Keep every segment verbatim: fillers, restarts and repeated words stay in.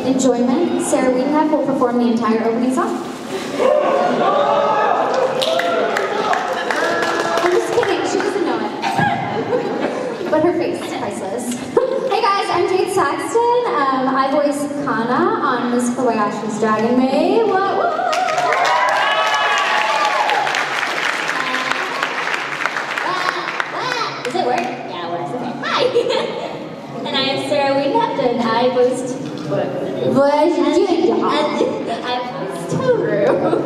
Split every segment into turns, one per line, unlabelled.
enjoyment, Sarah Wiedenheft will perform the entire opening song. I'm just kidding, she doesn't know it. But her face is priceless. Hey guys, I'm Saxton. Um, I voice Kana on Miss Kobayashi's Dragon Maid. What? What?
Does it work? Yeah, it works. Okay. Hi! And I am Sarah Wiedenheft, and I voiced... What?
Voiced you.
I voiced Toru.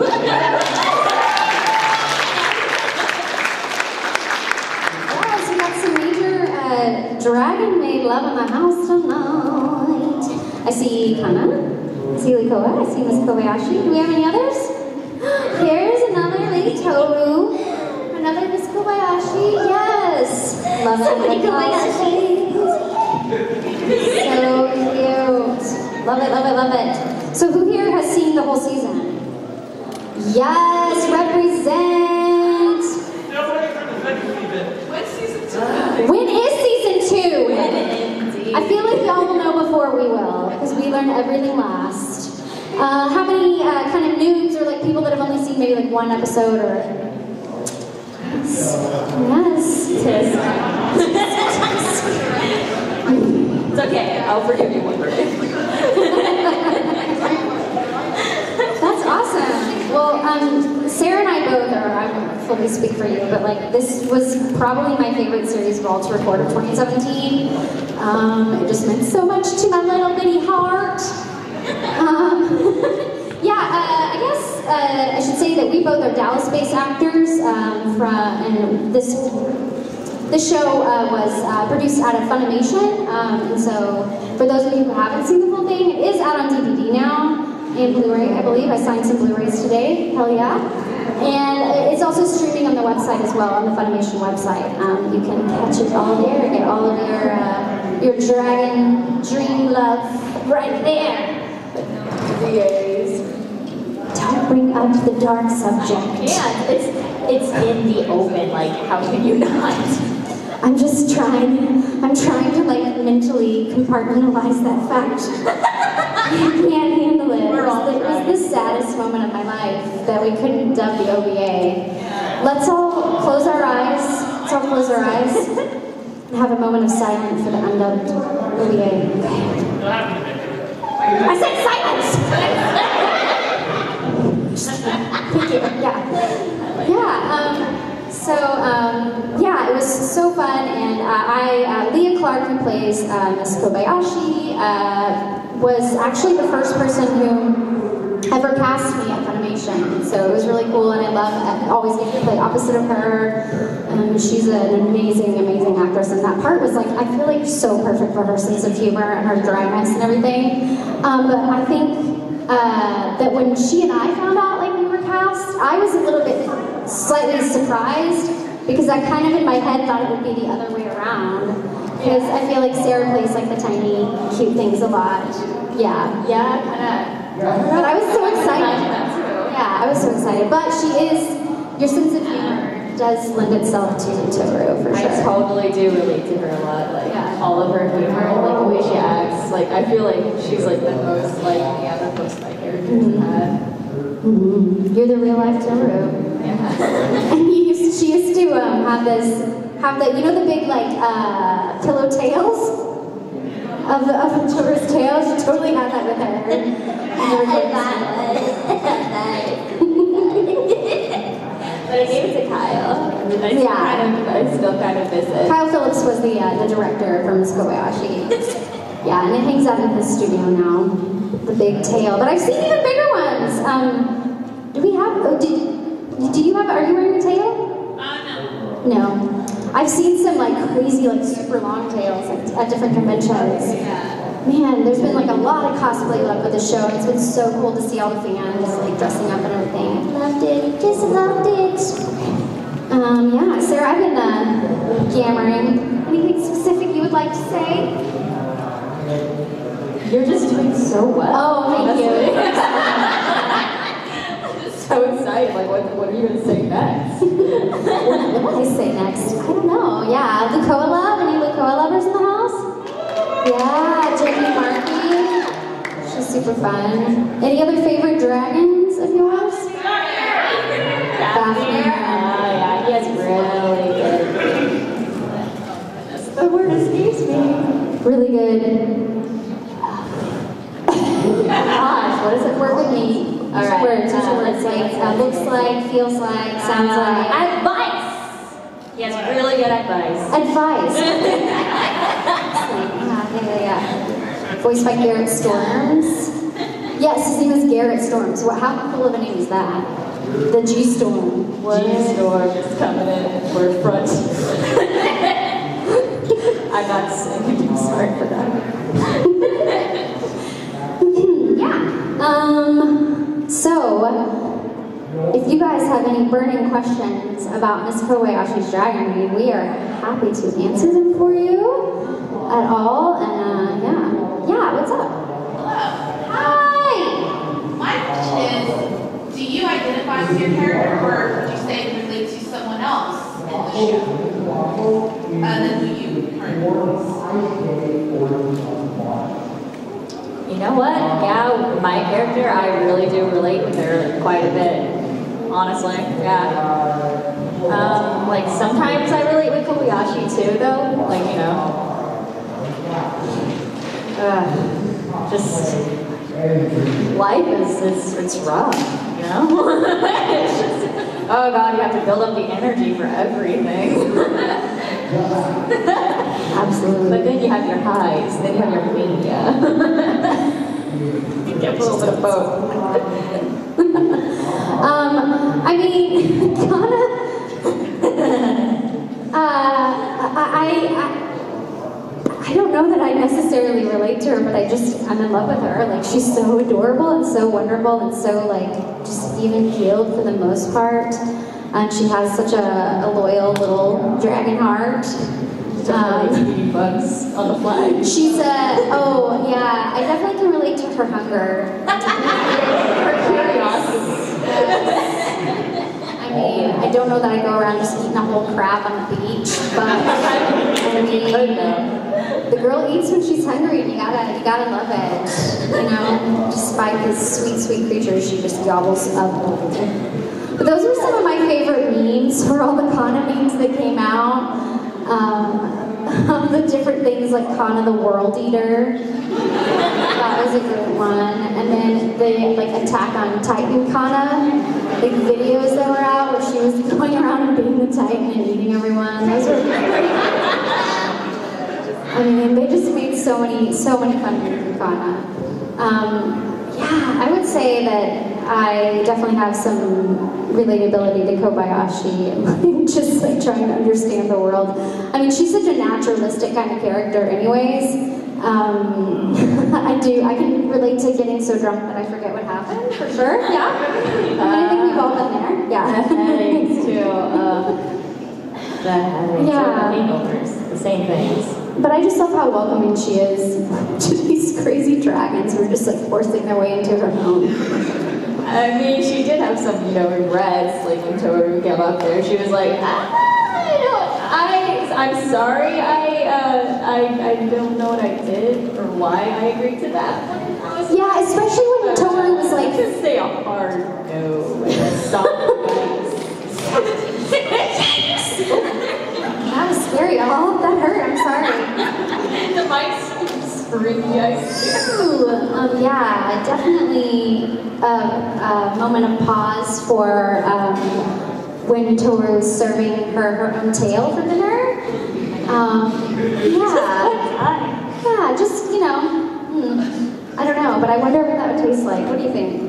Yeah, so we got some major uh, Dragon Maid love in the house tonight. I see Kana. I see Likoa. I see Miss Kobayashi. Do we have any others? Here's another Lady Toru. Another Miss Kobayashi. Yes. Love it. Kobayashi. So cute. Love it, love it, love it. So who here has seen the whole season? Yes, represent.
When's season two?
When is season two?
When indeed.
I feel like y'all will know before we will, because we learn everything last. Uh, how many uh, kind of noobs or like people that have only seen maybe like one episode or... Yes.
Tisk. It's okay, I'll forgive you one birthday.
That's awesome. Well, um, Sarah and I both are, I won't fully speak for you, but like this was probably my favorite series of all to record of twenty seventeen. Um, it just meant so much to my little bitty heart. Um, yeah, uh, I guess uh, I should say that we both are Dallas-based actors um, from, and this This show uh, was uh, produced out of Funimation, um, and so for those of you who haven't seen the full thing, it is out on D V D now, and Blu-ray, I believe. I signed some Blu-rays today, hell yeah. And it's also streaming on the website as well, on the Funimation website. Um, you can catch it all there, get all of your, uh, your dragon dream love right there.
Yes.
Don't bring up the dark subject.
Yeah, it's, it's in the open, like, how can you not?
I'm just trying, I'm trying to like mentally compartmentalize that fact. I can't handle it.
We're all
it was the saddest moment of my life that we couldn't dub the O V A. Let's all close our eyes, let's all close our eyes and have a moment of silence for the undubbed O V A. I said silence! Thank you, yeah. Yeah, um, So, um, yeah, it was so fun, and uh, I, uh, Leah Clark, who plays uh, Miss Kobayashi, uh, was actually the first person who ever cast me at Funimation, so it was really cool, and I love uh, always getting to play opposite of her. Um, she's an amazing, amazing actress, and that part was like, I feel like so perfect for her sense of humor and her dryness and everything. Um, but I think uh, that when she and I found out, like, we were cast, I was a little bit slightly surprised, because I kind of in my head thought it would be the other way around, because I feel like Sarah plays like the tiny cute things a lot. Yeah,
Yeah, kind of.
but I was so excited. Yeah, I was so excited. But she is, your sense of humor does lend itself to Toru for sure.
I totally do relate to her a lot, like
Yeah.
all of her humor, like the way she acts. Like I feel like she's like the most like the other most my characters
Mm-hmm.
have.
Mm-hmm. You're the real life Toru.
Yeah.
And he used, she used to um, have this, have the, you know the big like uh, pillow tails of the of the Toru's tails. You totally had that with her.
But I gave it to Kyle. I still
Yeah.
kind of, I still kind of miss it.
Kyle Phillips was the uh, the director from Miss Kobayashi. Yeah, and it hangs out in his studio now. The big tail, but I've seen even bigger ones. Um, do we have? Oh, did do you have? Are you wearing a tail?
Uh, no.
No. I've seen some like crazy, like super long tails at, at different conventions.
Yeah.
Man, there's been like a lot of cosplay love with the show, and it's been so cool to see all the fans like dressing up and everything. Loved it, just loved it. Um, yeah, Sarah, I've been uh, yammering. Anything specific you would like to say?
You're just doing so well.
Oh, thank you.
I'm just so excited. Like, what, what are you going to say next?
What will I say next? I don't know. Yeah, Lukoa love. Any Lukoa lovers in the house? Yeah, Jamie Markey. She's She's super fun. Any other favorite dragons of yours? Fafnir.
Oh yeah, he has really good. The word escapes me.
Really good.
Gosh, what does it
Work with me.
All right.
Words, use
uh,
your words like, uh, looks like, feels like, sounds
uh,
like.
Advice! He has really good advice.
Advice. yeah, yeah, yeah, yeah. Voiced by Garrett Storms. Yes, his name is Garrett Storms. What, how cool of a name is that? The G Storm.
G-Storm is coming in for front. I'm not singing, sorry for that.
yeah. Um, so, if you guys have any burning questions about Miss Kobayashi's Dragon Maid, we are happy to answer them for you at all. And uh, yeah. Yeah, what's up?
Hello.
Hi!
My question is, do you identify with your character, or would you say it relates to someone else in the show? Other than who you currently
You know what? Yeah, my character, I really do relate with her quite a bit. Honestly, yeah. Um, like sometimes I relate with Kobayashi too, though. Like, you know. Uh, just life is, is it's rough, you know? It's just, oh god, you have to build up the energy for everything.
Absolutely.
But then you have your highs, then you have your mania. You get a little bit of both.
um, I mean, kinda. uh, I, I, I don't know that I necessarily relate to her, but I just, I'm in love with her. Like, she's so adorable and so wonderful and so, like, just even-keeled for the most part. And she has such a, a loyal little dragon heart. Um,
bugs on the flag.
she's a, oh, yeah, I definitely can relate to her hunger. Her curiosity. I mean, I don't know that I go around just eating a whole crab on the beach, but I mean, the girl eats when she's hungry, and you gotta, you gotta love it. You know, despite this sweet, sweet creature, she just gobbles up. But those were some of my favorite memes for all the Kana memes that came out. Um, the different things like Kana the World Eater. That was a good one. And then the like Attack on Titan Kana, like videos that were out where she was going around and being the Titan and eating everyone. Those were great. I mean, they just made so many, so many fun things with Kana. Um, yeah, I would say that I definitely have some relatability to Kobayashi and like, just like trying to understand the world. I mean, she's such a naturalistic kind of character anyways. Um, I do, I can relate to getting so drunk that I forget what happened, for sure, yeah. I, mean, I think we've all been there, yeah.
Headaches too, um, the headaches,
Yeah.
the hangovers, the same things.
But I just love how welcoming she is to these crazy dragons who are just like forcing their way into her home.
I mean, she did have some, you know, regrets, like when Toru came up there. She was like, ah, I don't, I, I'm sorry, I, uh, I, I don't know what I did or why I agreed to that.
Yeah, especially when Toru was like,
just say a hard no and stop.
that was scary. Oh, that hurt. I'm sorry.
The mic's screaming.
Ooh, um, yeah, definitely a, a moment of pause for um, when Toru was serving her her own tail for dinner. Um, yeah, yeah, just you know, hmm, I don't know, but I wonder what that would taste like. What do you think?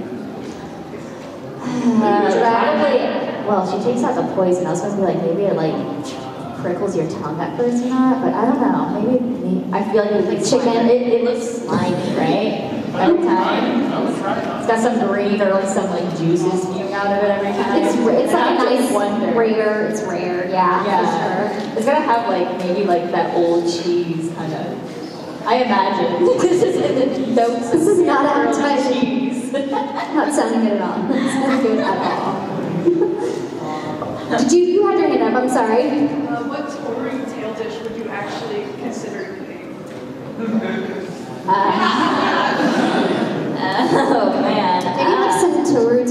Uh, probably. Well, she takes out the poison. I was supposed to be like, maybe it like prickles your tongue at first or not, but I don't know. Maybe, maybe I feel like it was like chicken. It, it looks slimy, right? Every time. It's got some green or like some like juices spewing out of it every time.
It's it's like a
I just
nice
wonder.
rare. It's rare, yeah,
Yeah.
for sure.
It's gonna have like maybe like that old cheese kind of. I imagine. This is in the notes.
This is not
grilled
appetizing.
cheese.
Not sounding good at all. It's not good at all. Did you, you had your hand up, I'm sorry.
Uh, what Toru tail dish would you actually consider eating?
Uh,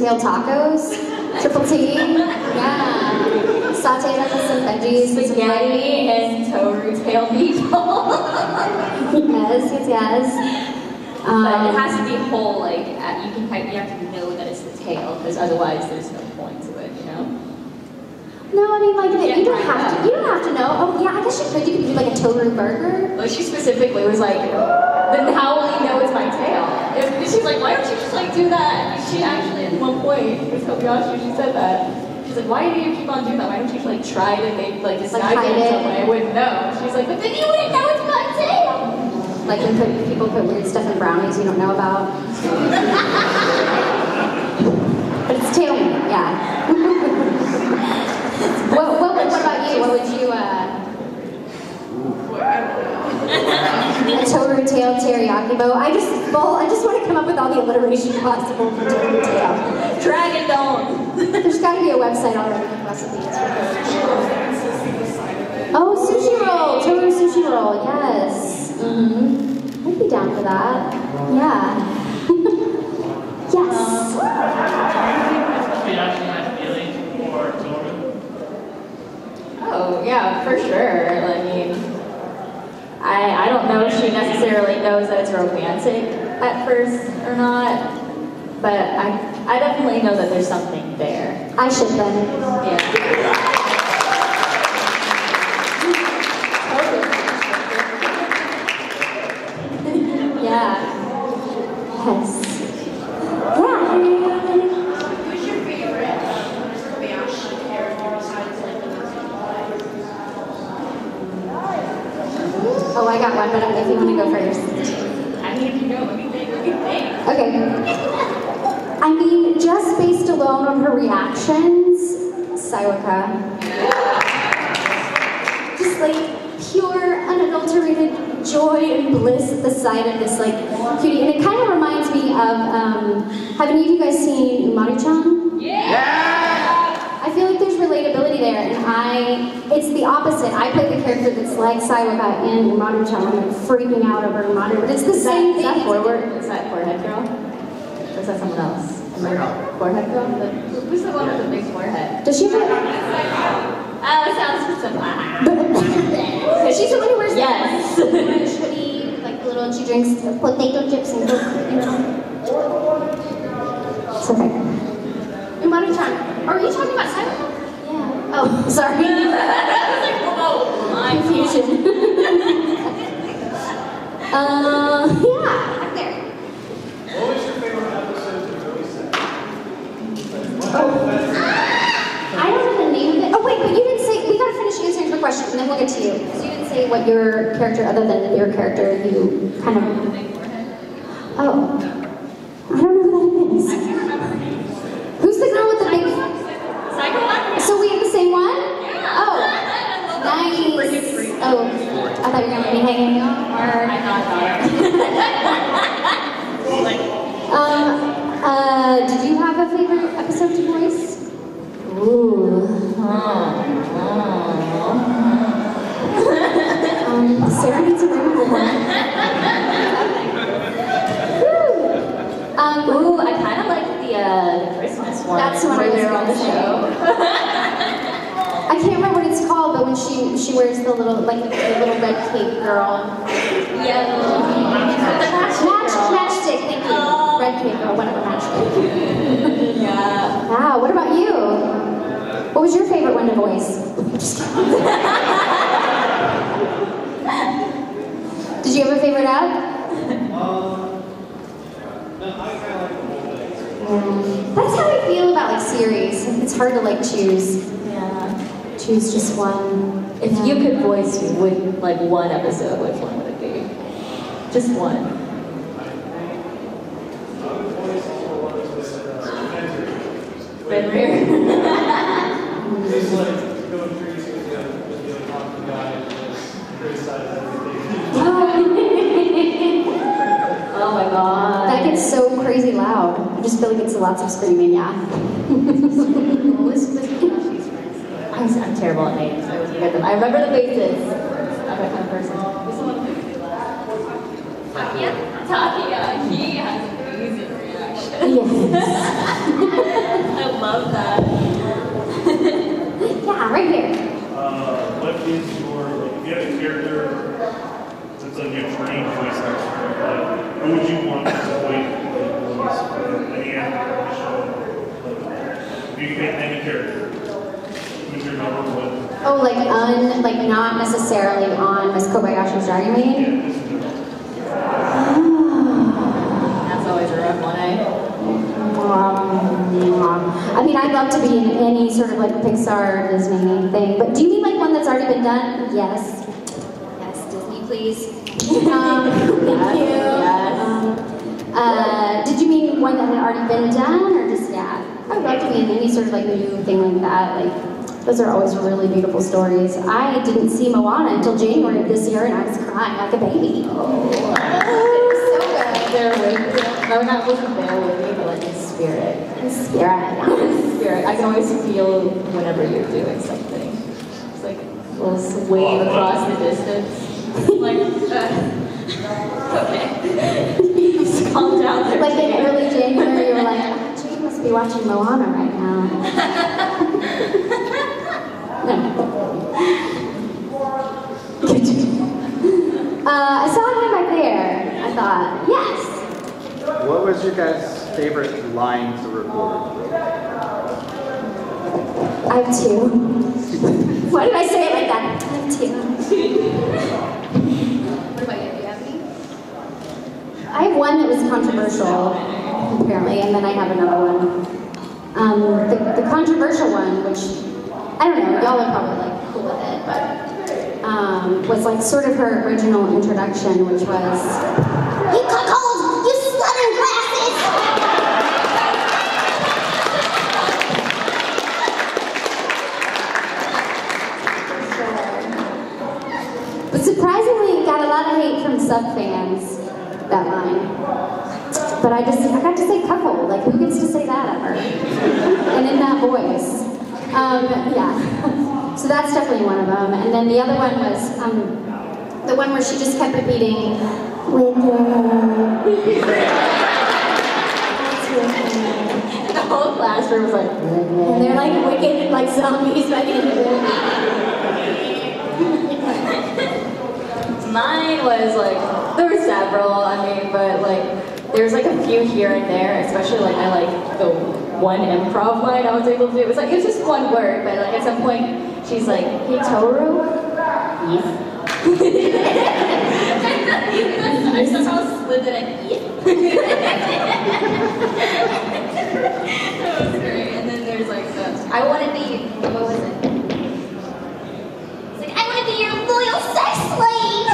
tail tacos. Triple T. Yeah. Sauteed up with some veggies. With some
Spaghetti and toru tail meatballs.
Yes, yes, yes. Um,
But it has to be whole, like, uh, you can kind of, you have to know that it's the tail, because otherwise there's no point to it, you know?
No, I mean, like,
Yeah,
you don't
right,
have to,
yeah.
you don't have to know. Oh, yeah, I guess you could. You could do, like, a toru burger.
Well, she specifically was like, then how will you know it's my tail? If, she's like, why don't you just, like, do that? And she actually, at one point, with Kobayashi, she said that. She's like, why do you keep on doing that? Why don't you, like, try to make, like, disguise
hide
it in
it.
some way? I wouldn't know. She's like, but then you wouldn't know it's my tail!
Like when put, people put weird stuff in brownies you don't know about. But it's tail meat, yeah. what, what, what about you? What would you, uh... A toru tail teriyaki bow. I just, well, I just want to come up with all the alliteration possible for toru tail.
Dragon Dawn!
There's got to be a website already with recipes for Oh, sushi roll! Toru sushi roll, yes. Mm-hmm. I'd be down for that. Yeah. Yes.
Oh, yeah, for sure. I mean, I, I don't know if she necessarily knows that it's romantic at first or not, but I, I definitely know that there's something there.
I should then.
Yeah.
Yeah. Yes. Yeah.
Who's your favorite Kobayashi character besides like the ones you play?
Oh, I got one, but if you want to go first.
I mean, if you know, let me think, let me think.
Okay. I mean, just based alone on her reactions, Saiwaka. Just like pure, unadulterated joy and bliss at the sight of this like cutie. And it kind of reminds me of, um, have any of you guys seen Umaru-chan?
Yeah!
I feel like there's relatability there, and I, it's the opposite. I play the character that's like Saiwaka in Umaru-chan. I'm like freaking out over Umaru, but it's the
Is
same
that, is
thing.
that forward? Is that forehead girl? Or is that someone else? Forehead girl? The, who's the one with the big forehead?
Does she have
Oh, it sounds similar.
She's the one who wears
Yes.
the orange hoodie, like little, she drinks potato chips and Coke, you know? It's okay. Umaru-chan, are you talking about Saiwaka? Yeah. Oh, sorry. Confusion. uh, yeah, I'm there.
What was your favorite episode to voice it?
Oh. I don't know the name of it. Oh, wait, but you didn't say, we gotta finish answering her question and then we'll get to you. Because you didn't say what your character, other than your character, you kind of. Oh. I don't know who that is. Who's the girl with the big. So we have the same one? Oh. Nice. Oh. I thought you were gonna be hanging on. Or. um, uh, did you have a favorite episode to voice? Ooh. um, Sarah needs a remember one. um,
Ooh, I kind of like the, uh, the Christmas one.
That's the one I
where
was
they're on the
gonna say.
show.
I can't remember what it's called, but when she she wears the little like the little red cape girl.
Yeah.
Match, matchstick, thank you.
Oh.
Red cape girl, whatever, matchstick.
Yeah.
Wow, what about you? What was your favorite one to voice? Just kidding. Did you have a favorite app?
Um, no, I kind of like the whole thing.
That's how I feel about like series. It's hard to like choose.
Yeah.
Choose just one.
If
Yeah.
you could voice would like one episode, which one would it be? Just one.
I would voice for one of the
Fenrir.
It's like going crazy with the, with the talking guy and just criticize everything.
Oh my god.
That gets so crazy loud. I just feel like it's lots of screaming, yeah.
I'm, I'm terrible at names. I always forget them. I remember the faces of that kind of person. Who's the one? Takia? Takia. He has amazing reactions.
Yes.
I love that.
Yeah, right here.
Uh, what is your, like, if you have a character that's like a trained voice actor, like, who would you want to voice the voice for any actor on the show? Like, if you could pick any character, who's your number one?
Oh, like un, like not necessarily on Miss Kobayashi's Dragon Maid?
Yeah, this is the
That's always a rough one, eh?
I mean, I'd love to be in any sort of like Pixar, Disney thing, but do you mean like one that's already been done? Yes. Yes, Disney, please. Um, thank you.
Yes.
Um, uh, did you mean one that had already been done, or just, yeah? I would love to be in any sort of like new thing like that. Like, those are always really beautiful stories. I didn't see Moana until January of this year, and I was crying like a baby. Oh, it was so good.
There with me. No, not wasn't there with me, but like in spirit.
In spirit.
In spirit. I can always feel whenever you're doing something. It's like a little wave across the distance. Like, uh, okay. Just calm down there.
Like in early January, you were like, oh, Jane must be watching Moana right now. No. uh, I saw him back there. I thought, yes.
What was your guys' favorite line to record?
I have two. Why did I say it like that? I have two. What about you? Do you have any? I have one that was controversial, apparently, and then I have another one. Um, the, the controversial one, which, I don't know, y'all are probably like cool with it, but um, was like sort of her original introduction, which was, "You cuckold! You sluttering glasses!" But surprisingly, it got a lot of hate from sub-fans, that line. But I just, I got to say cuckold. Like, who gets to say that ever? And in that voice. Um, yeah. So that's definitely one of them. And then the other one was um, the one where she just kept repeating, "Wicked."
The whole classroom was like,
And they're like wicked, like zombies back into it.
mine was like, there were several, I mean, but like, there's like a few here and there, especially like I like the one improv line I was able to do. It was like, it was just one word, but like at some point, she's like, "Hey, Toru?" Yes. I somehow slid in a yes. That was great. And then there's like the, I want to be, what was it? It's like, I want to be your loyal sex slave!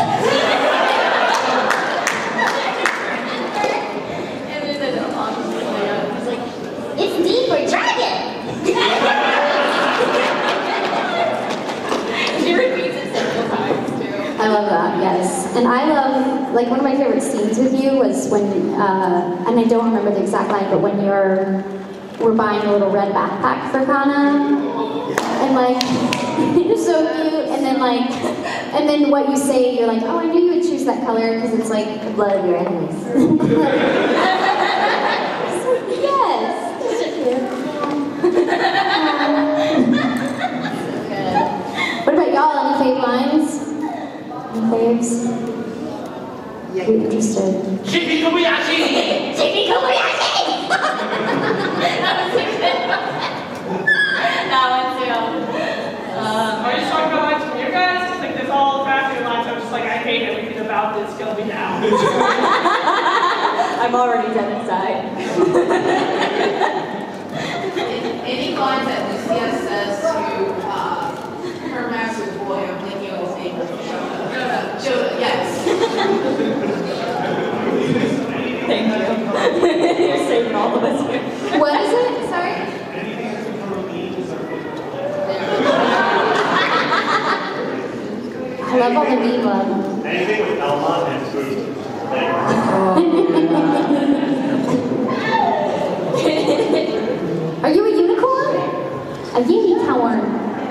And then there's an awesome layout. It's like, it's D for dragon! She repeats it several times too.
I love that, yes. And I love, like one of my favorite scenes with you was when, uh, and I don't remember the exact line, but when you're, we're buying a little red backpack for Kana, and like, you're so cute, and then like, and then what you say, you're like, oh, I knew you would choose that color, because it's like the blood of your enemies. So, yes. What about y'all? Any fave lines? Any faves? Yeah. Be interested.
Chippy Kobayashi!
Chippy Kobayashi! That was a good one. That one too. Um,
Are you talking about lines from you guys? Like this all crafting lines, I'm just like, I hate everything about this, kill me now.
I'm already dead inside.
Any lines that Lucia says to uh, her master boy, I'm thinking of his name. Joda. Joda, yes.
Thank you. You're saving all of us here.
What is it? Sorry? I love all the meme love.
Anything with Elmon and food. Like,
Are you a unicorn? A unicorn.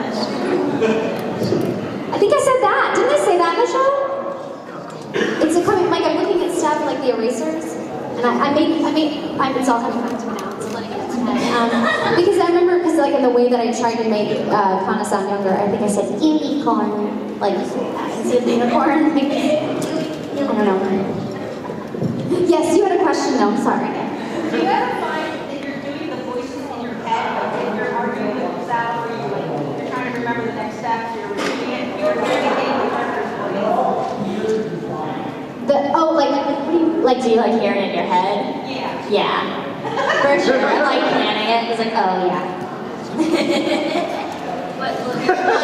I think I said that. Didn't I say that in the show? It's a coming, like I'm looking at stuff like the erasers. And I, I made, I made, I, it's all coming back to me now. It's letting it in my head. Um, because I remember, because like in the way that I tried to make uh, Kana sound younger, I think I said unicorn. Like, I can see a unicorn. Like, I don't know. Yes, you had a question though, I'm sorry.
Do you ever find that you're doing the voices in your head, like when you're arguing with yourself, or you like, you're trying to remember the next steps, you're repeating it, you're mimicking the character's voice?
The, oh, like, what do you,
Like, do you like hear it in your head?
Yeah.
Yeah. For sure, like planning it. It's like, oh yeah.
But look,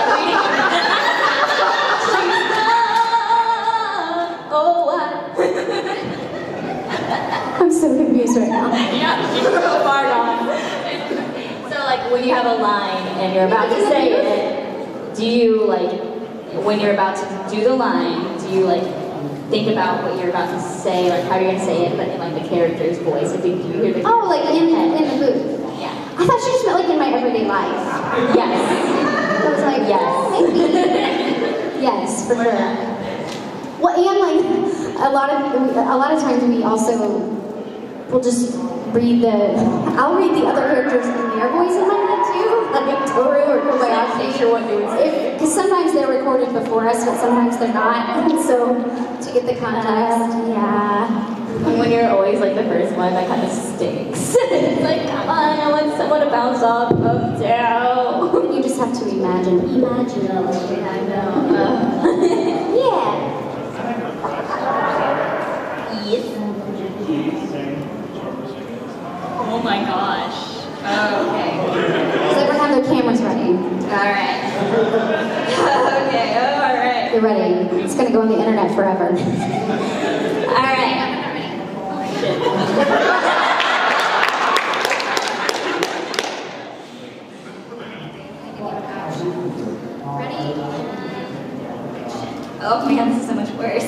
Oh, what?
I'm so confused right now.
Yeah, you're so far gone. So like when you have a line and you're about to say it, do you like, when you're about to do the line, do you like think about what you're about to say, like how you're gonna say it, but in like the character's voice? Like, do you hear the
Oh, like in, in the booth.
Yeah.
I thought she just meant like in my everyday life.
Yes.
I was like,
Yes.
oh, maybe. Yes, for sure. Well, and like a lot of a lot of times we also will just read the. I'll read the other characters in their voice in my head too, like Toru or Kobayashi.
Sure what you would say.
Because sometimes they're recorded before us, but sometimes they're not. And so to get the context, yeah.
And when you're always like the first one, that kind of stinks. It's like, come on, I want someone to bounce off of down.
You just have to imagine. Imagine.
Yeah, I know. Uh,
Yeah.
yes. Oh my gosh. Oh, okay.
Does everyone have their cameras ready?
Alright. Okay, alright.
You're ready. It's gonna go on the internet forever.
Alright. Oh man, this is so much worse.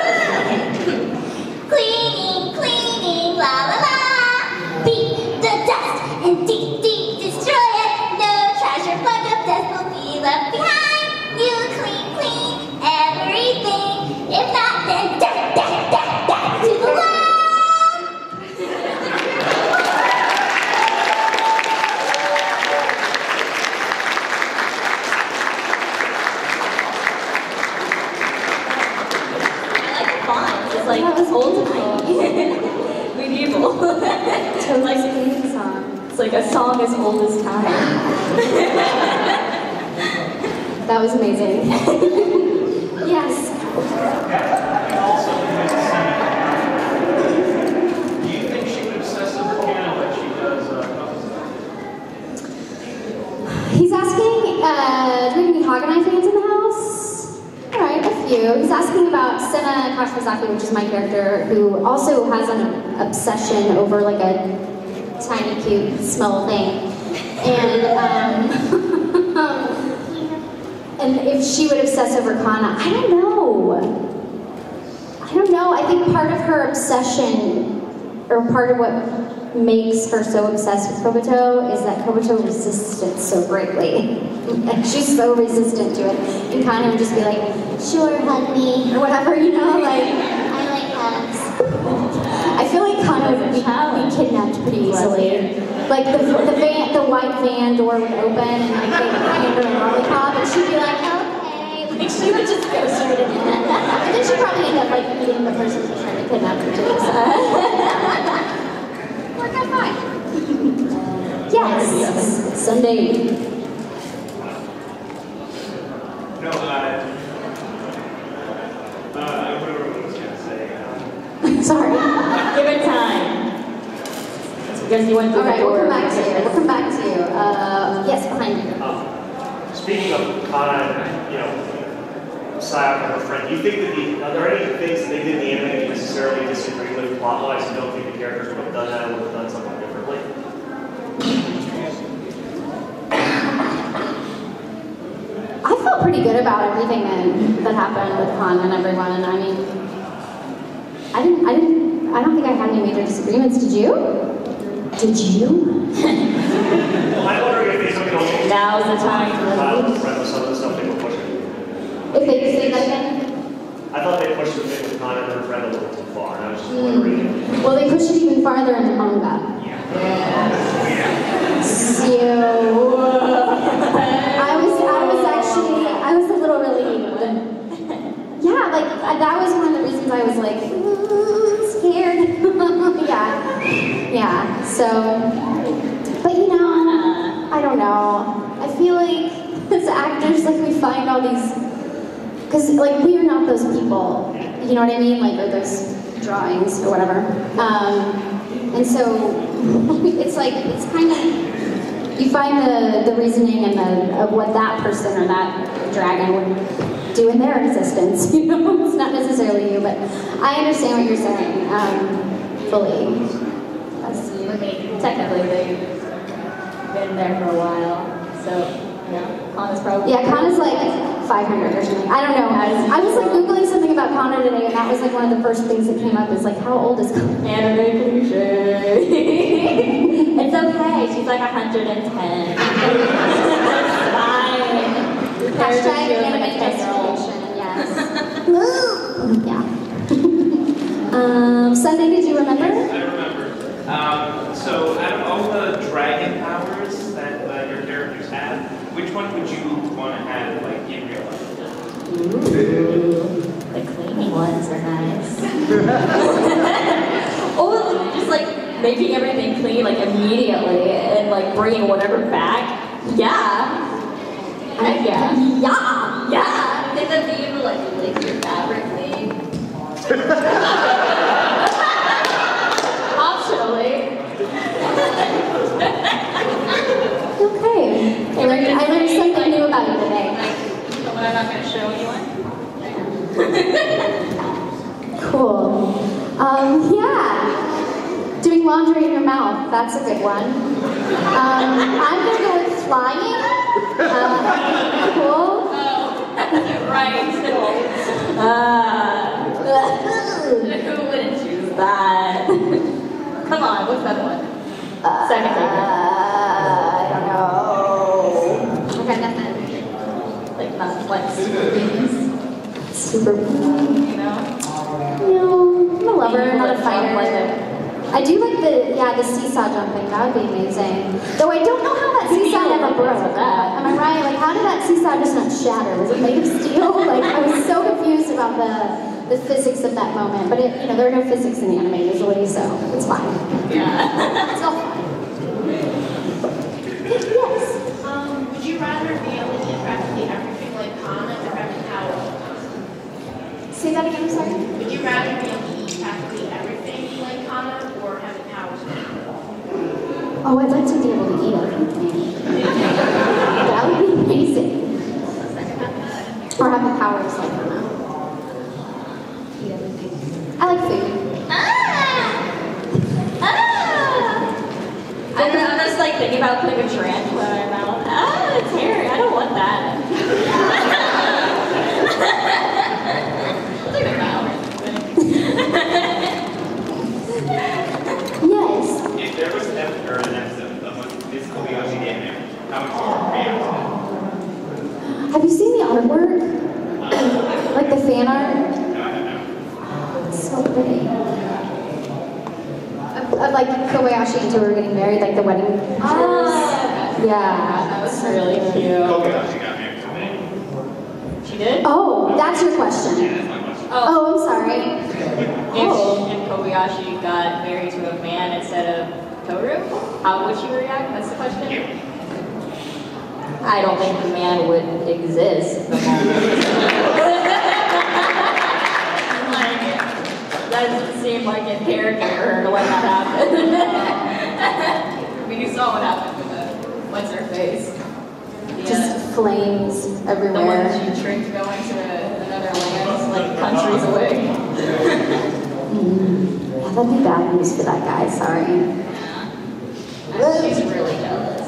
Cleaning, cleaning, la la la. Beat the dust and deep, deep destroy it. No trash or plug of dust will be left behind. You clean, clean everything. If not, then dirt, dirt, dirt, dirt to the world. It's like old timey. Medieval. It's like,
song.
it's like a song as old as time.
That was amazing. Yes.
Also, do you think she would obsess over Hannah like she does uh,
He's asking, uh, do we have any Haganai fans in the house? Alright, a few. He's asking about Senna Kashimazaki, which is my character, who also has an obsession over like a tiny, cute, small thing. And, um, and if she would obsess over Kana, I don't know. I don't know. I think part of her obsession, or part of what makes her so obsessed with Kobuto is that Kobuto resists it so greatly. And she's so resistant to it. And Kana would just be like, sure, hug me, or whatever, you know, like, I like hugs. I feel like Kana would be, be kidnapped pretty easily. Like the, the van, the white van door would open and like they would hand her a lollipop and she'd be like, okay. Like she would just go straight in. And then she'd probably end up like eating the person who's trying to kidnap her too. So. Worked out fine. Yes. Sunday.
No, uh, uh, whatever I was going to say.
Sorry.
Give it time. It's because you went through
All right,
the door.
we'll come back to you. We'll come back to you. Uh, yes, behind you.
Um, speaking of Kana, you know, Sayaka and her friend, do you think that the, are there any things that they did in the anime that you necessarily disagree with plot-wise? You don't think the characters would have done that or would have done something differently?
I felt pretty good about everything that, that happened with Kana and everyone, and I mean, I didn't, I didn't, I don't think I had any major disagreements. Did you? Did you?
Well, I'm wondering if they took it on
Now's the time to
uh, with some of the stuff they were pushing.
If they say that again?
I thought they pushed the thing with Connor and her friend a little too far, and I was just wondering.
Mm. Well, they pushed it even farther in the manga.
Yeah.
So, I was, I was actually, I was a little relieved. Yeah, like, that was one of the reasons I was like, ooh, scared. Yeah, yeah, so, but you know, I don't know. I feel like, as actors, like, we find all these, because, like, we are not those people, you know what I mean? Like, or those drawings, or whatever. Um, and so, it's like, it's kind of, you find the, the reasoning and the, of what that person or that dragon would do in their existence, you know? It's not necessarily you, but I understand what you're saying, um, fully. That's,
I mean, technically they've been there for a while, so, yeah, Kana's probably...
yeah, Kana's like five hundred or something. I don't know. I was, I was like Googling something about Kana today, and that was like one of the first things that came up is like, how old is Kana?
Anime cliche. It's okay, she's like one hundred ten. It's fine.
Hashtag
Feels like a
anime
ten-year-old.
justification, yes. Yeah. Um, Sunday, did you remember?
I remember. Um, so out of all the dragon powers that uh, your characters have, which one would you want to have, like, in real life?
Ooh, the cleaning ones are nice. Or just like making everything clean like immediately and like bringing whatever back. Yeah. Heck yeah. Yeah. Yeah. I think that'd be able to like lick your fabric clean. Optionally.
Okay. I learned, I learned something new about you today.
But I'm not going to show anyone.
Cool. Um, yeah. Doing laundry in your mouth. That's a good one. Um, I'm going to go with flying. Uh, cool.
Right. Uh, who wouldn't choose that? Come on, what's that one?
Uh,
Second favorite.
I don't know.
Okay, nothing. Like, not like super beans,
Super.
you know?
No, I'm a lover,
People
not a
that
fighter.
jump like a-
I do like the, yeah, the seesaw jumping. That would be amazing. Though I don't know how that seesaw never broke. Am I right? Like, how did that seesaw just not shatter? Was it made of steel? Like, I was so confused about the the physics of that moment. But it, you know, there are no physics in the anime usually, so it's fine.
Yeah.
It's all fine. Yes.
Um, would you rather be able to eat practically everything like Kana or having powers?
Say that again. I'm sorry.
Would you rather be able to eat practically everything like Kana or having powers?
Oh, I'd like to be able to eat everything. That would be amazing. Or have the powers like Hannah. Eat everything. I like food.
Ah! Ah! I'm, I'm just like thinking about putting a tarantula in my mouth. Ah, it's hairy. I don't want that. I'll take my mouth.
Yes.
If there was an ep- or an episode of this Kobayashi anime, how would you react?
Have you seen the artwork? Like the fan art?
No, I don't know.
It's so pretty. Of, of like Kobayashi and Toru getting married, like the wedding pictures.
Ah,
Yeah.
that was really cute.
Kobayashi got married to Maid.
She did?
Oh, that's your question.
Yeah, that's my question.
Oh,
Oh, I'm sorry.
if, if Kobayashi got married to a man instead of Toru, how would she react? That's the question. I don't think the man would exist at the moment. Like, that doesn't seem like in character for her to let that happen. I mean, you saw what happened with the, what's her face? The,
Just
uh,
flames
the one
everywhere.
that she tricked going to another land, like countries away.
Mm. Yeah, that'd be bad news for that guy, sorry.
Yeah. She's really jealous.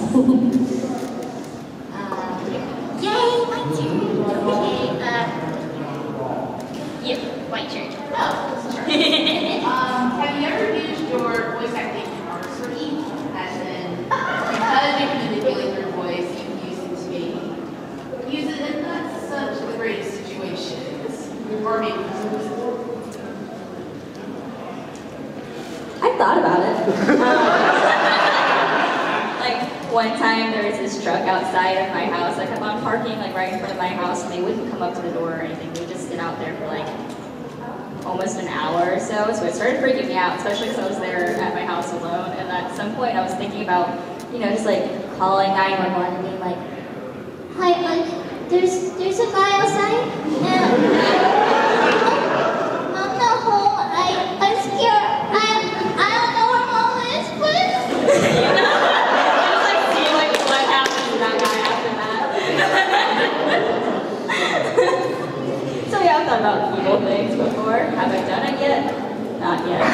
Yay, my turn. Okay, uh, yeah, my turn. Oh, sorry. um, have you ever used your voice acting powers for evil? As in, because you can manipulate your voice, you can use it to maybe use it in not such the greatest situations, or maybe
Like one time there was this truck outside of my house. I kept on parking like right in front of my house, and they wouldn't come up to the door or anything. They would just sit out there for like almost an hour or so. So it started freaking me out, especially because I was there at my house alone. And at some point, I was thinking about, you know, just like calling nine one one and being like, "Hi, uh, there's there's a guy outside. Yeah. I'm not home. I I'm scared. I I don't know where mom is, please." You know, I was like seeing like what happened to that guy after that. So yeah, I've thought about evil things before. Have I done it yet? Not yet.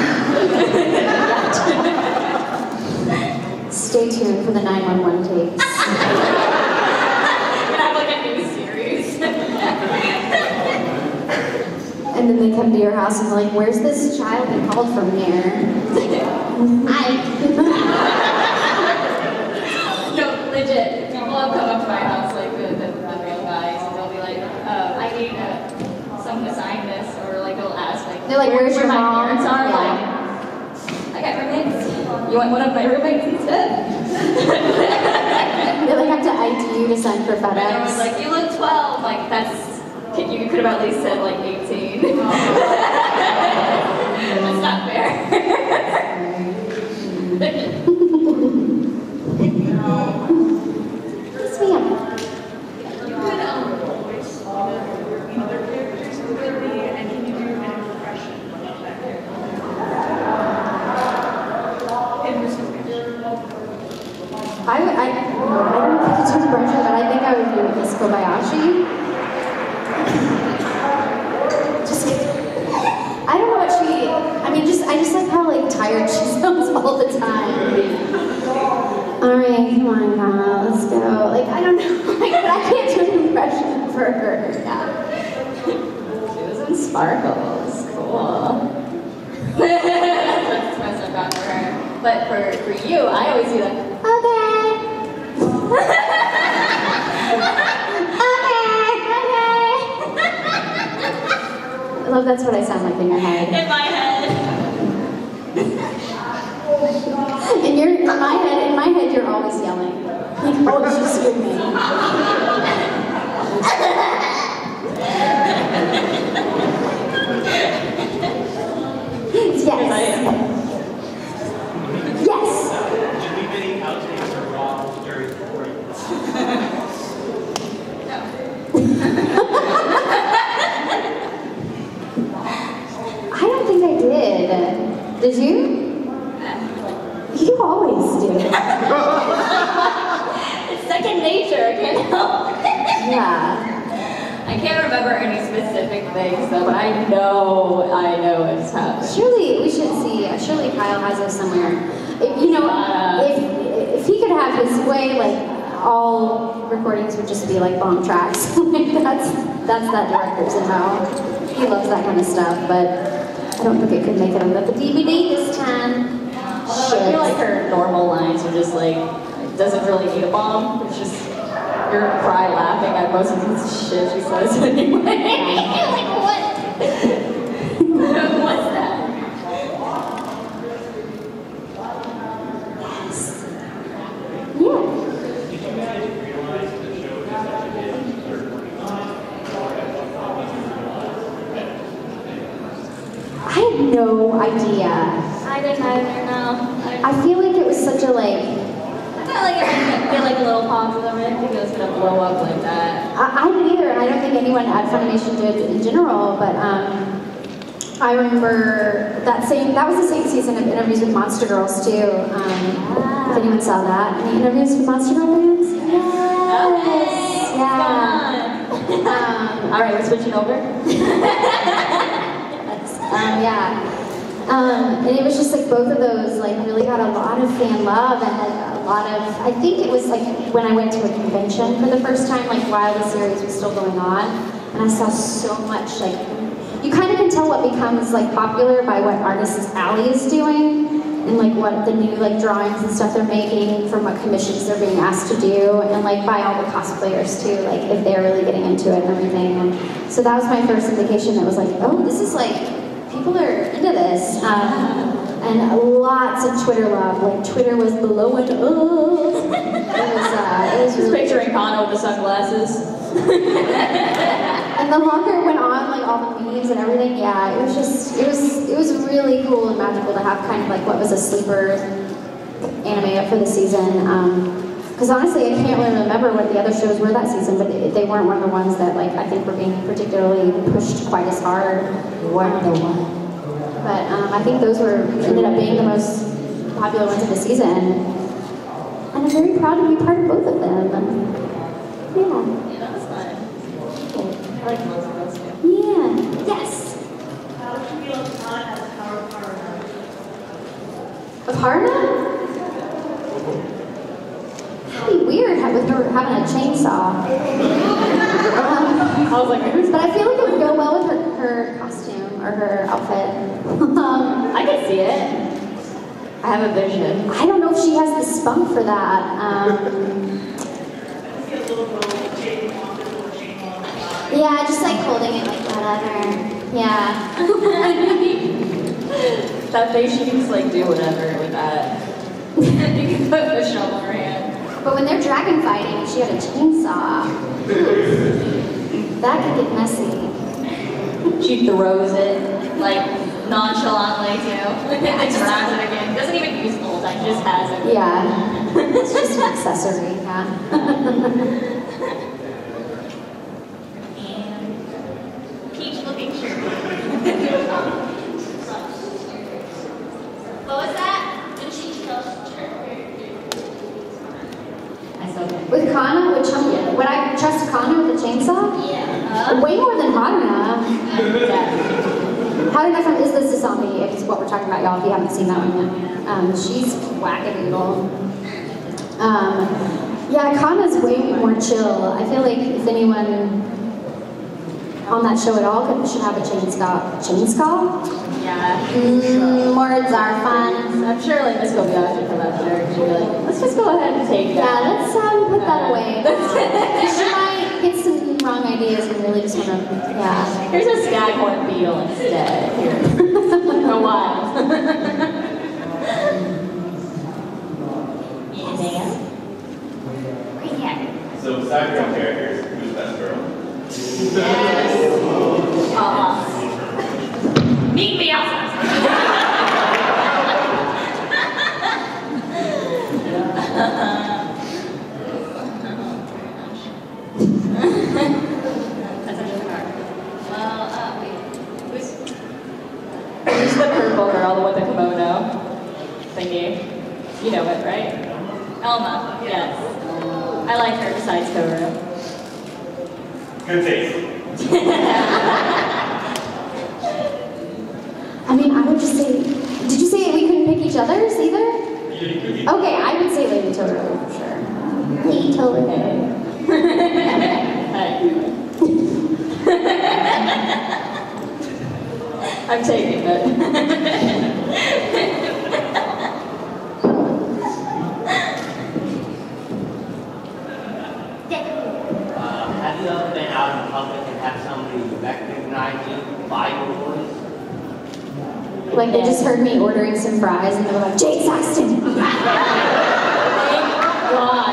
Stay tuned for the nine one one tapes.
Gonna have like a new series.
And then they come to your house and they're like, where's this child that called from here?
I. No, legit. People have come up to my house, like the, the, the real guys, and they'll be like, uh, I need uh, someone to sign this, or like they'll ask, like,
They're like,
where,
where's
where
your
my
mom?
parents are?
Yeah.
Like, I got roommates. You want one of my roommates instead?
They like have to I D you to sign for
And I was
FedEx.
like, you look twelve. Like, that's, you could have at least said like eighteen. That's not fair.
Yes, ma'am.
You could um, voice other other characters completely, and can you do an impression of that character? In this movie.
I would, I, I don't think it's an impression, but I think I would do Miss Kobayashi. Just kidding. I don't know what she, I mean, just, I just like how like tired she sounds all the time. All right, come on, Kyle, let's go. Like, I don't know, like, but I can't do an impression for her. Yeah.
She was in Sparkles. Cool. That's the best I've gotten for her. But for, for you, I always do that.
Okay. I love that's what I sound like in your head.
In my head.
In your, in my head, in my head, you're always yelling. Like, always just screaming. Yes. Yes.
Did we any outtakes or raw during the performance?
I don't think I did. Did you? You always do.
It's second nature, I can't help it.
Yeah.
I can't remember any specific things though, but I know, I know it's happened.
Surely we should see. uh, Surely Kyle has us somewhere. If, you know,
Uh,
if if he could have his way, like all recordings would just be like bomb tracks. Like, that's that's that director's M O. He loves that kind of stuff, but I don't think it could make it on the D V D this time.
I feel like her normal lines are just like, it doesn't really need a bomb. It's just, you're gonna cry laughing at most of this shit she says anyway. Like, what? What's that?
Yeah.
Did you guys realize the show is actually in third working on it?
I had no idea.
I didn't either, no. I,
I feel like it was such a like.
I felt like it would get like a little popular, but I didn't think it was gonna blow up like that.
I, I didn't either, and I don't think anyone at Funimation did in general, but um, I remember that same, that was the same season of Interviews with Monster Girls too. Um, if anyone saw that. Any Interviews with Monster Girl fans? Yes! Yeah. Um,
All right, we're switching over.
Um, yeah. Um, and it was just like both of those like really got a lot of fan love and like a lot of, I think it was like when I went to a convention for the first time, like while the series was still going on, and I saw so much like, you kind of can tell what becomes like popular by what Artists Alley is doing and like what the new like drawings and stuff they're making from what commissions they're being asked to do, and like by all the cosplayers too, like if they're really getting into it and everything. And so that was my first indication that was like, oh, this is like, people are into this. Um, and lots of Twitter love. Like Twitter was blowing up. It was, uh, it was
Just
really
picturing Kana with the sunglasses.
And the longer it went on, like all the memes and everything, yeah, it was just, it was, it was really cool and magical to have kind of like what was a sleeper anime up for the season. Because honestly, I can't really remember what the other shows were that season, but they, they weren't one of the ones that like I think were being particularly pushed quite as hard.
Weren't the one.
But um, I think those were ended up being the most popular ones of the season, and I'm very proud to be part of both of them. Yeah.
Yeah, that was fun. I like most of those too.
Yeah. Yes.
How would you feel if Khan has the power of power?
Of Harna? That'd be weird ha- with her having a chainsaw. um,
I was like, who's
but I feel like it would go well with her, her costume or her outfit. um,
I can see it. I have a vision.
I don't know if she has the spunk for that. Um, yeah, just like holding it like whatever. Yeah.
That face, she can just like do whatever with that. You can put a shovel in her hand.
But when they're dragon fighting, she had a chainsaw. That could get messy.
She throws it like nonchalantly too. And then grabs it again. Doesn't even use it the whole time, just has it.
Yeah. It's just an accessory, yeah.
Peach looking shirt. What was that? The cheek shirt.
I saw that.
With Kana, would, Chum- would I trust Kana with the chainsaw?
Yeah.
Way more than Haruna.
Yeah.
Haruna from Is This a Zombie, is what we're talking about, y'all, if you haven't seen that one yet. Um, she's wackadoodle. Um, yeah, Kana's way more chill. I feel like if anyone on that show at all could, should have a chainsaw. Chainsaw?
Yeah.
Mm, words are fun.
I'm sure like Miss Kobayashi from that show, she'd be like, let's just go ahead and take
Yeah,
that.
let's um, put that away. She might get some wrong ideas and really just want to, yeah.
Here's a staghorn beetle instead. Here. For a while. Anything else?
Right here.
So besides your characters, who's best girl?
Yes.
Uh-huh.
Meet me outside. Well, uh, wait. Who's
Who's the purple girl, the one with the kimono thingy? You know it, right? Elma, yes. I like her besides Toru.
Good taste.
I mean, I would just say, did you say we couldn't pick each other's either? Okay, I would say Lady Toru for sure. Lady Toru.
I'm taking it.
Uh, have you ever been out in public and have somebody recognize you by your voice?
Like they just heard me ordering some fries and they were like, Jade Saxton!
Thank God.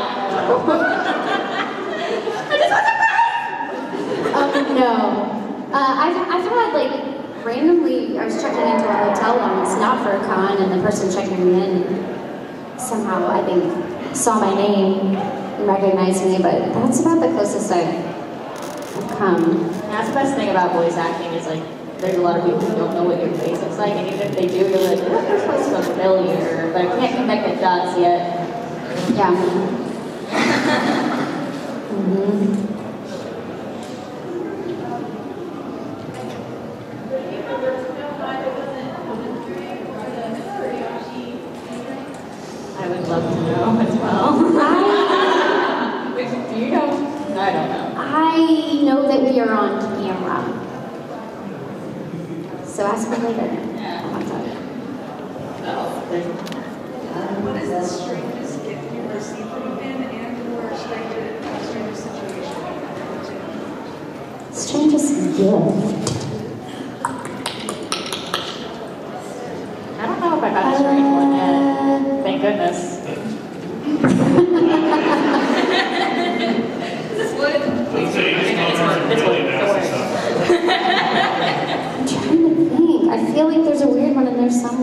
I just want some fries! Um, no. Uh, I've, I've had like, randomly, I was checking into a hotel once, not for a con, and the person checking me in somehow, I think, saw my name and recognized me, but that's about the closest I've come.
That's the best thing about voice acting is like, there's a lot of people who don't know what your face looks like, and even if they do, you're like, oh, this looks familiar, but I can't connect the dots yet.
Yeah. mm-hmm.
I would love to know as well.
I,
Which, do you know? I don't know.
I know that we are on camera. So ask me later.
Yeah.
I'll tell you.
Oh, there's...
What is the strangest gift you've received from a fan and or stranger, strangest situation?
Strangest gift.
I don't know if I've had a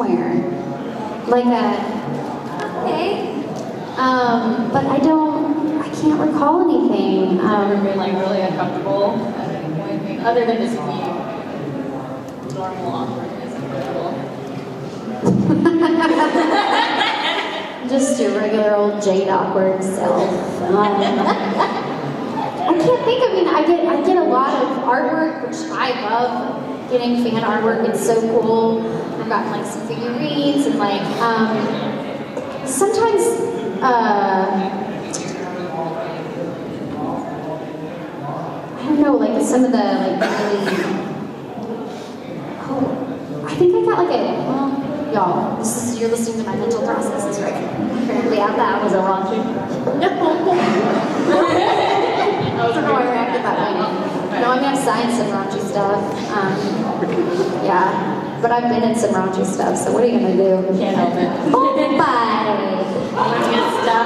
somewhere. Like a, okay. Um, but I don't, I can't recall anything.
I've never
Um,
been like really uncomfortable at any point, other than just being normal awkwardness and
just your regular old Jade awkward self. Um, I can't think. I mean, I get I get a lot of artwork, which I love. Getting fan artwork, it's so cool. I've gotten like some figurines and like um, sometimes. Uh, I don't know, like some of the like really. Oh, I think I got like a. Well, y'all, this is you're listening to my mental processes, right? Apparently, out loud was a raunchy. No. I don't know why I reacted that way. No, I mean I've signed some raunchy stuff. Um, yeah, but I've been in some raunchy stuff. So what are you gonna do?
can't help it.
Oh, bye.
Let's get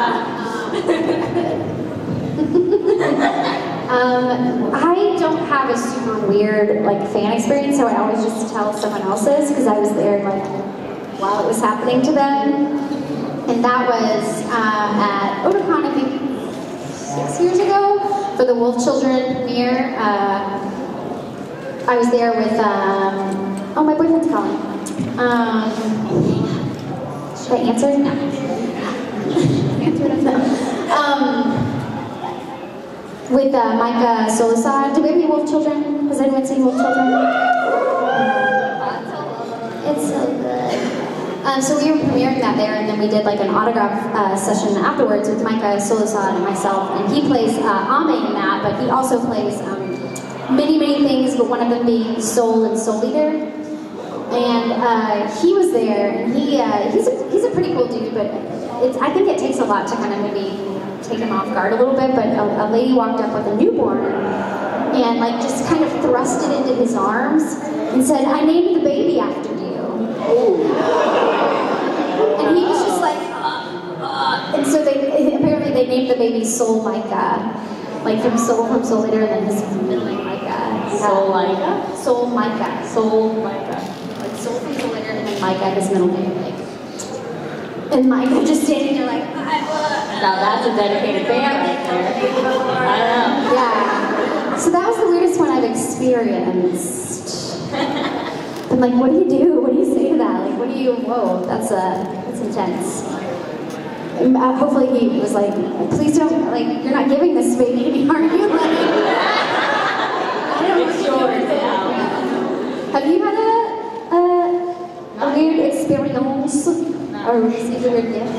stuck.
um, I don't have a super weird like fan experience, so I always just tell someone else's because I was there like while it was happening to them, and that was uh, at Otakon, I think six years ago for the Wolf Children premiere. Uh, I was there with um, oh my boyfriend's calling. Um, should I answer? No. Answer it. Um, with uh, Micah Solusad. Do we have any Wolf Children? Has anyone seen Wolf Children? It's so good. Um, so we were premiering that there, and then we did like an autograph uh, session afterwards with Micah Solusad and myself. And he plays uh, Ame in that, but he also plays um, many, many things, but one of them being Soul and Soul Eater. And uh, he was there, and he uh, he's a, he's a pretty cool dude, but it's, I think it takes a lot to kind of maybe take him off guard a little bit. But a, a lady walked up with a newborn and like just kind of thrust it into his arms and said, "I named the baby after you." And he was just like, uh, uh. And so they apparently they named the baby Soul Micah, like from Soul from Soul Eater, and then his middle name Micah.
Soul Micah?
Soul Micah.
Soul Micah.
Like Soul from Soul Eater, and then Micah, his middle name. Like, and Micah just standing there like, I love.
Now that's a dedicated fan right there. I know.
Yeah. So that was the weirdest one I've experienced. I'm like, what do you do? What do you say to that? Like, what do you? Whoa, that's uh, that's intense. And, uh, hopefully he was like, please don't, like, you're not giving this baby to me, are you? Like, I don't know.
It's yours now.
Have you had a a, a weird experience or received a weird gift?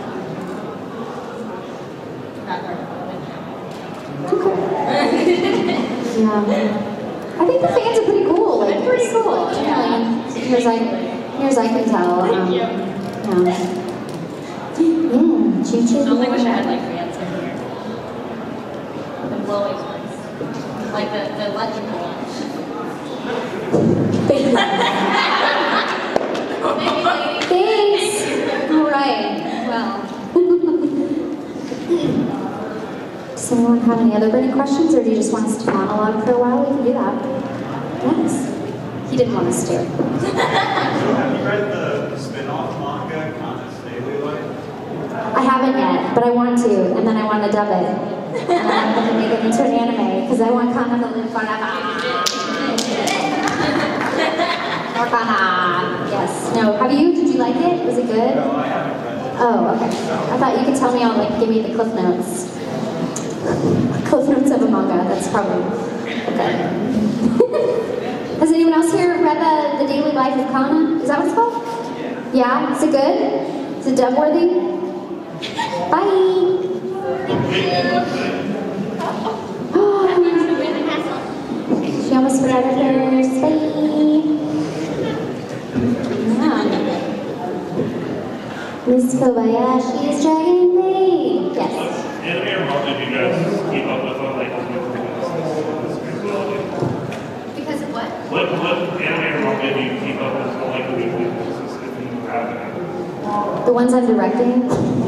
Not her.
Okay. Yeah. I think the fans are pretty cool. Like,
They're pretty cool,
Yeah.
yeah.
Near as I, near as I can tell.
Thank
um,
you.
Yeah. Yeah. Choo choo.
I only wish I had like fans in here. The blowing ones. Like the, the electrical ones.
Thank you.
Maybe lady.
Thanks. All right. Well. Does anyone have any other burning questions, or do you just want us to monologue for a while? We can do that. Yes. He didn't want us to.
So have you read the spin-off manga, Kanna's Daily Life?
I haven't yet, but I want to, and then I want to dub it. And I'm going to make it into an anime, because I want Kanna to live forever. Or Kanna. Yes. No. Have you? Did you like it? Was it good?
No, I haven't read it.
Oh, okay. I thought you could tell me on, like, give me the cliff notes. Cliff notes of a manga. That's probably okay. Has anyone else here read the, the Daily Life of Kanna? Is that what it's called? Yeah. Yeah? Is it good? Is it dub worthy? Bye! She almost forgot her hers. Bye! Yeah. Miss Kobayashi is dragging Maid. Yes.
Anime or manga do you guys keep up with on like the
Because of what?
What what anime or manga do you keep up with on like the weekly basis if you have it?
The ones I'm directing?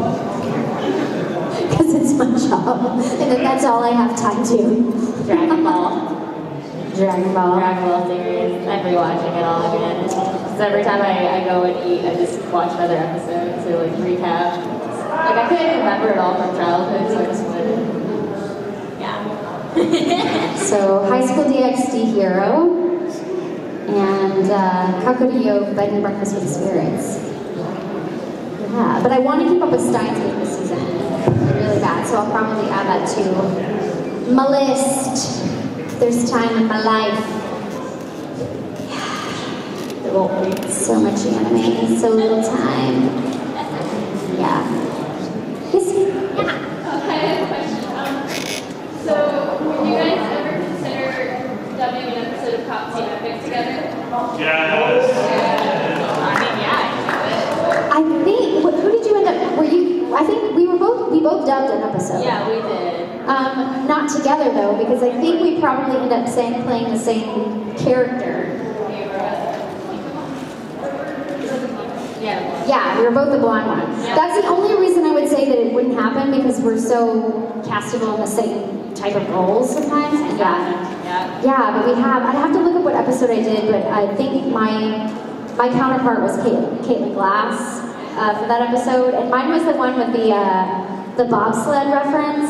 Because it's my job. And then that's all I have time to.
Dragon Ball.
Dragon Ball.
Dragon Ball series. I'm rewatching it all again. Because every time I, I go and eat, I just watch another episode to like recap. Like I couldn't remember it all from childhood, so I just wanted, yeah.
So High School D X D Hero and uh, Kakuryou Bed and Breakfast with the Spirits. Yeah, but I want to keep up with Steins Gate this season really bad, so I'll probably add that to my list. There's time in my life.
It won't be.
So much anime, so little time. Yeah. Yes?
Yeah. I have a question. Um, so, would you guys ever consider dubbing an episode of Cop Team Epic together?
Yes.
I mean, yeah,
I think, what, who did you end up, were you, I think we were both, we both dubbed an episode.
yeah, we did.
Um, not together though, because I think we probably end up saying, playing the same character.
Yeah.
Yeah, we were both the blonde one. That's the only reason I would say that it wouldn't happen, because we're so castable in the same type of roles sometimes. Yeah.
Yeah.
Yeah, but we have, I'd have to look up what episode I did, but I think my my counterpart was Caitlin, Caitlin Glass uh, for that episode, and mine was the one with the uh, the bobsled reference.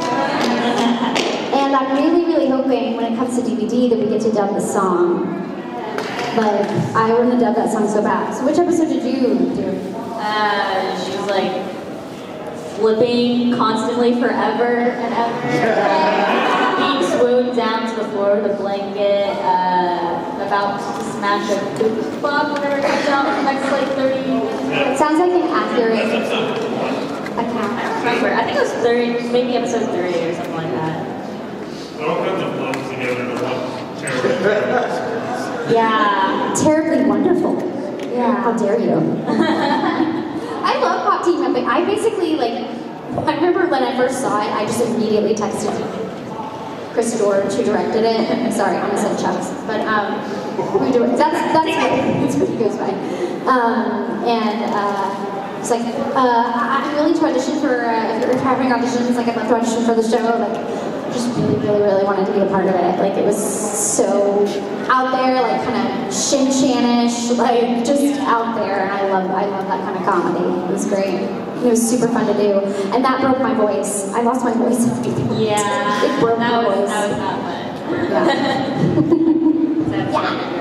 And I'm really, really hoping when it comes to D V D that we get to dub the song. Like, I want to dub that song so bad. So which episode did you do?
Uh, she was like flipping constantly forever and ever. Being swooned down to the floor with a blanket, uh, about to smash a poop club whenever it comes out in the next like thirty minutes.
Sounds like an accurate
I
account.
don't remember. I think it was thirty, maybe episode thirty or something like that.
It all kinds of blends together to one terrible.
Yeah, terribly wonderful. Yeah, how dare you? I love Pop Team Epic. I basically, like, I remember when I first saw it, I just immediately texted Chris George, who directed it. Sorry, I almost said Chucks, but um, we do it. That's that's what, that's what he goes by. Um, and uh, it's like, uh, I'm willing to audition for. Uh, if you're having auditions, like I'd love to audition for the show. Like, just really, really, really wanted to be a part of it. Like, it was so out there, like kind of Shin-Chan-ish, like just out there. And I love, I love that kind of comedy. It was great. It was super fun to do, and that broke my voice. I lost my voice after that.
Yeah,
it broke
that
my
was,
voice.
That was not fun.
Yeah.
yeah.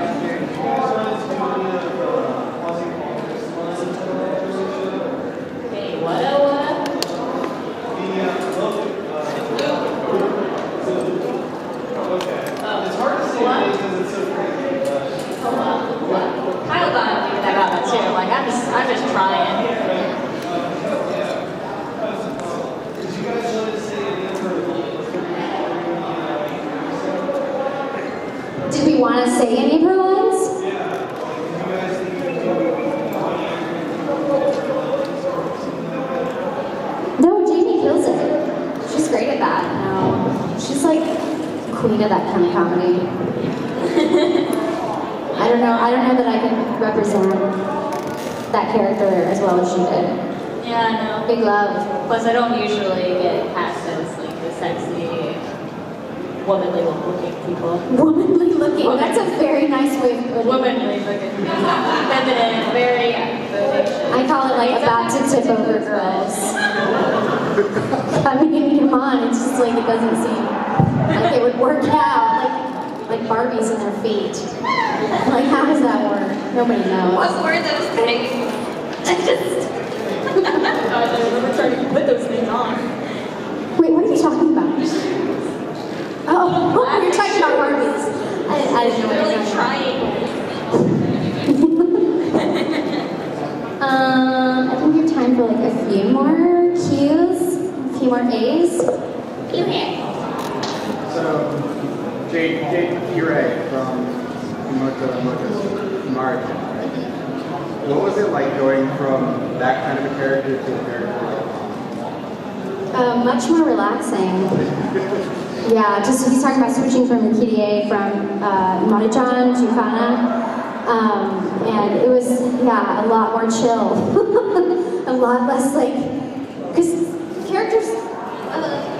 Hey, what? What?
It's hard to say because it's so great.
Kyle got me about that too. Like I'm just, I'm just trying.
Did you guys want to say any
Did we want to say any of her lines?
Yeah. Did you guys think
No, Jamie kills it. She's great at that. No, she's like queen of that kind of comedy. I don't know. I don't know that I can represent that character as well as she did.
Yeah, I know.
Big love.
Plus, I don't usually get cast as like the sexy, womanly looking people.
Womanly looking. That's a very nice way of putting it.
Womanly looking. Feminine, very bodacious.
I call it like about to tip over girls. I mean, come on, it's just like it doesn't seem like it would work out. Like like Barbies in their feet. Like, how does that work? Nobody knows.
What were those things? I just.
I remember trying to put those things on.
Wait, what are you talking about? Oh, oh you're talking about Barbies. I, I didn't know what you were
trying.
Um, I think we have time for like a few more Q's, a few more A's.
You here.
So, Jade, Jade Hirei from Moto Moto's Margin, right? What was it like going from that kind of a character to a character like
Uh, much more relaxing. Yeah, just he's talking about switching from Kirie from uh, Marichan to Kana. Um, and it was, yeah, a lot more chill. A lot less like, because characters, uh,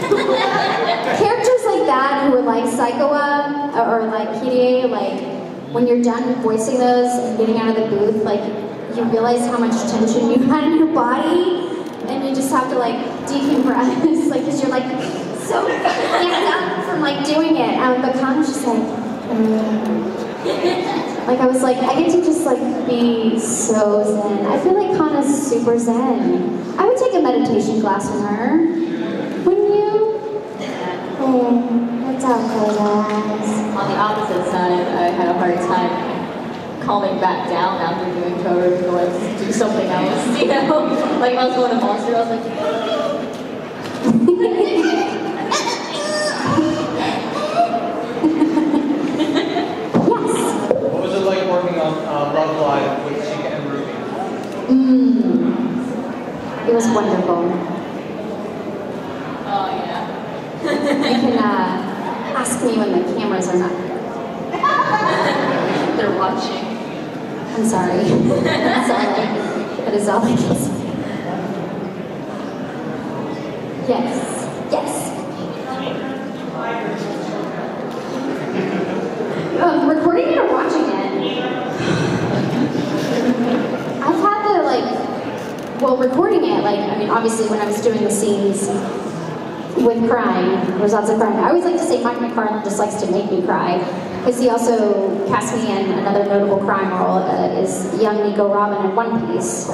characters like that who were like Psychoa or, or like Kirie, like when you're done voicing those and getting out of the booth, like you realize how much tension you had in your body, and you just have to like decompress, like because you're like so amped up from like doing it. Um, but Con was just like, um, like I was like, I get to just like be so zen. I feel like Con is super zen. I would take a meditation class from her. Wouldn't you? Oh, what's up, guys?
On the opposite side, I had a hard time calming back down after doing cover to go and do something else, you know? Like if I was going to Monster, I was like,
yes.
What was it like working on uh, Love Live with Chica and Ruby?
Mm. It was wonderful.
oh yeah.
You can uh, ask me when the cameras are not.
They're watching.
I'm sorry. I'm sorry. That is all I can say. Yes. Yes. Um, recording it or watching it? I've had the, like, well, recording it, like, I mean, obviously when I was doing the scenes with crying, results of crying, I always like to say Mike McFarlane just likes to make me cry. Because he also cast me in another notable crime role, uh, is young Nico Robin in One Piece.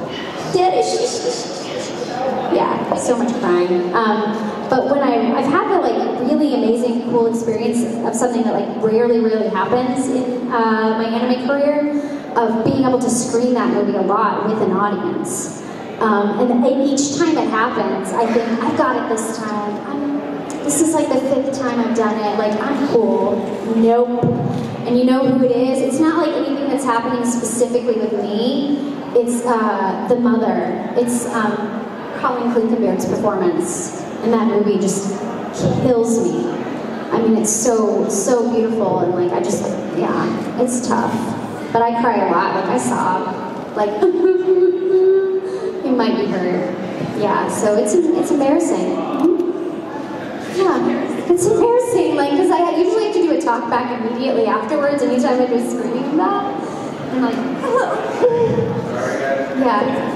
Yeah, so much crying. Um, but when I, I've had the like really amazing, cool experience of something that like rarely, really happens in uh, my anime career, of being able to screen that movie a lot with an audience. Um, and, and each time it happens, I think, I've got it this time. I'm, This is like the fifth time I've done it. Like, I'm cool. Nope. And you know who it is? It's not like anything that's happening specifically with me. It's uh, the mother. It's um, Colleen Klinkenberg's performance in that movie just kills me. I mean, it's so, so beautiful. And like, I just, yeah, it's tough. But I cry a lot. Like, I sob. Like, you might be hurt. Yeah, so it's, it's embarrassing. Yeah, it's embarrassing, like, because I usually have to do a talk back immediately afterwards, anytime I do screaming of that. I'm like, yeah.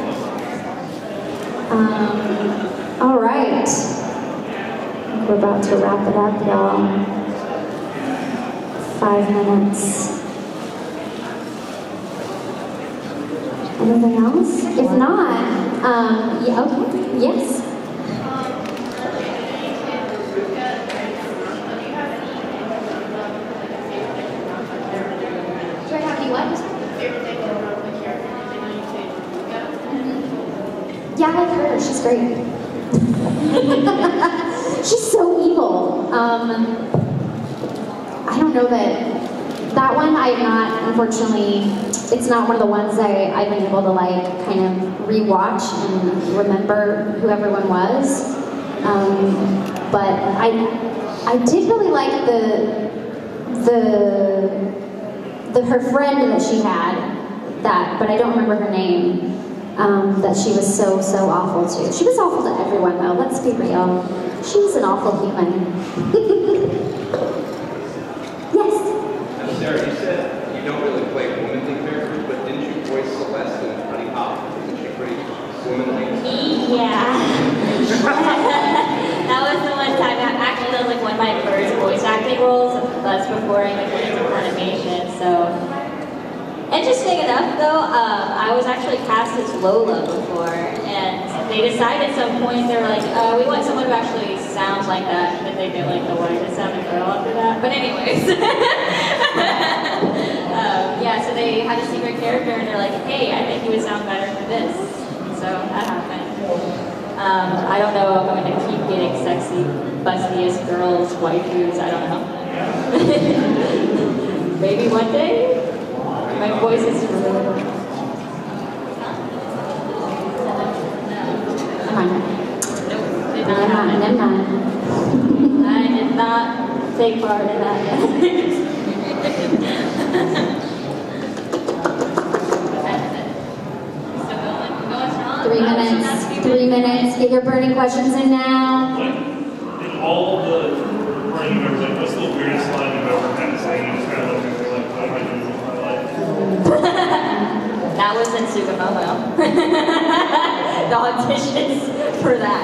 Um, all right. We're about to wrap it up, y'all. Five minutes. Anything else? If not, um, yeah, okay, yes. Yeah, I like her. She's great. She's so evil. Um, I don't know that that one I have not, unfortunately, it's not one of the ones I, I've been able to like kind of rewatch and remember who everyone was. Um, but I I did really like the the the her friend that she had, that, but I don't remember her name. Um, that she was so, so awful to. She was awful to everyone, though. Let's be real. She was an awful human. Yes?
Now, Sarah, you said you don't really play womanly characters, but didn't you voice Celeste in Honey Hop? Isn't she pretty womanly?
Yeah. That was the one time. Actually, that was like one of my first voice acting roles. That's before I went into animation, so. Interesting enough, though, um, I was actually cast as Lola before, and they decided at some point, they were like, uh, we want someone who actually sounds like that, and they did like the white sounding girl after that. But anyways, um, yeah, so they had a secret character, and they're like, hey, I think you would sound better for this. So that happened. Um, I don't know if I'm going to keep getting sexy, bustiest girls, waifus, I don't know. Maybe one day? My voice is really...
Come on.
Nope, did not
Never mind, never mind.
I did not take part in that yet.
Three minutes. Three minutes. Get your burning questions in now.
In all the recording, you remember, like, what's the weirdest line you've ever had to say? You just kind of look at it like, what am I doing?
was in Sugimomo. The auditions for that.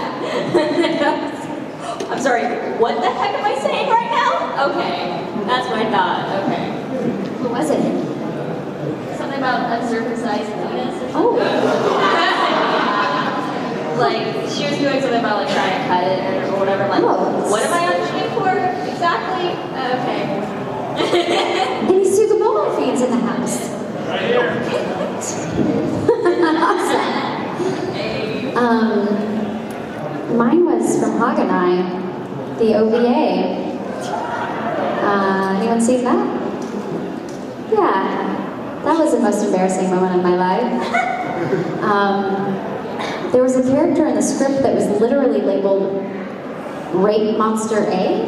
I'm sorry, what the heck am I saying right now? Okay, that's what I thought, okay.
What was it?
Something about uncircumcised penis or
Oh.
Like, she was doing something about like trying to cut it or whatever, like,
Oh.
what am I auditioning for exactly? Okay.
Any Sugimomo fans in the house?
Right here.
Awesome. Um, mine was from Haganai, the O V A. Uh, anyone seen that? Yeah, that was the most embarrassing moment in my life. Um, there was a character in the script that was literally labeled Rape Monster A.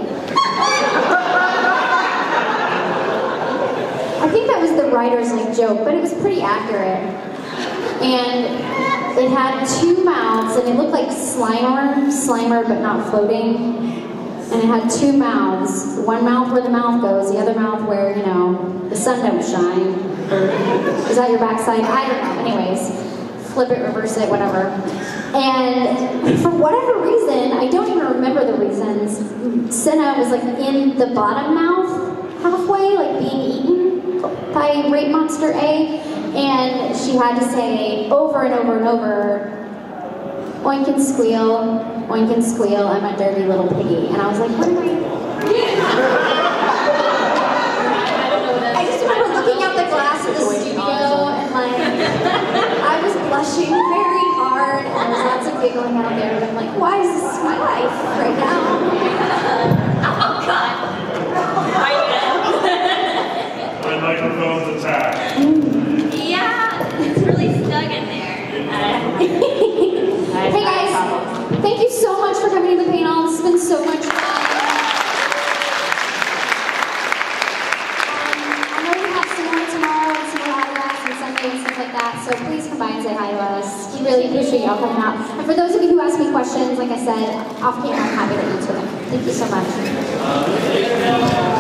I think that was the writer's like joke, but it was pretty accurate. And it had two mouths, and it looked like Slimer, Slimer, but not floating. And it had two mouths. One mouth where the mouth goes, the other mouth where, you know, the sun don't shine. Or is that your backside? I don't know. Anyways, flip it, reverse it, whatever. And for whatever reason, I don't even remember the reasons, Senna was like in the bottom mouth halfway, like being eaten by Rape Monster A. And she had to say over and over and over, oink and squeal, oink and squeal, I'm a dirty little piggy. And I was like, what am I? I just remember looking out the glass of the studio and like, I was blushing very hard and there was lots of giggling out there and I'm like, why is this my life right now?
Oh God.
My microphone's attacked.
Yeah, it's really stuck in there.
Hey guys, thank you so much for coming to the panel. This has been so much fun. Um, I know we have some more tomorrow and some more autographs and Sunday and stuff like that, so please come by and say hi to us. We really appreciate y'all coming out. And for those of you who ask me questions, like I said, off camera, I'm happy to answer them. Thank you so much.